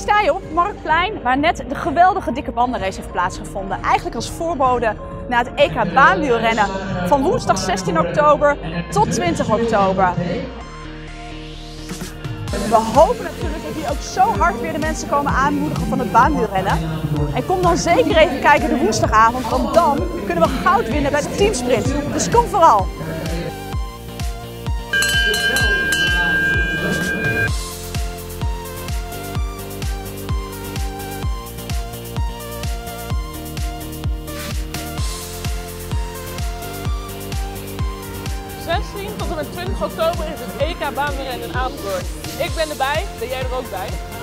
sta hier op het Marktplein, waar net de geweldige dikke bandenrace heeft plaatsgevonden. Eigenlijk als voorbode naar het EK baanwielrennen van woensdag 16 oktober tot 20 oktober. We hopen natuurlijk dat hier ook zo hard weer de mensen komen aanmoedigen van het baanwielrennen. En kom dan zeker even kijken de woensdagavond, want dan kunnen we goud winnen bij de teamsprint. Dus kom vooral! Tot en met 20 oktober is het EK baanwielrennen in Apeldoorn. Ik ben erbij, ben jij er ook bij?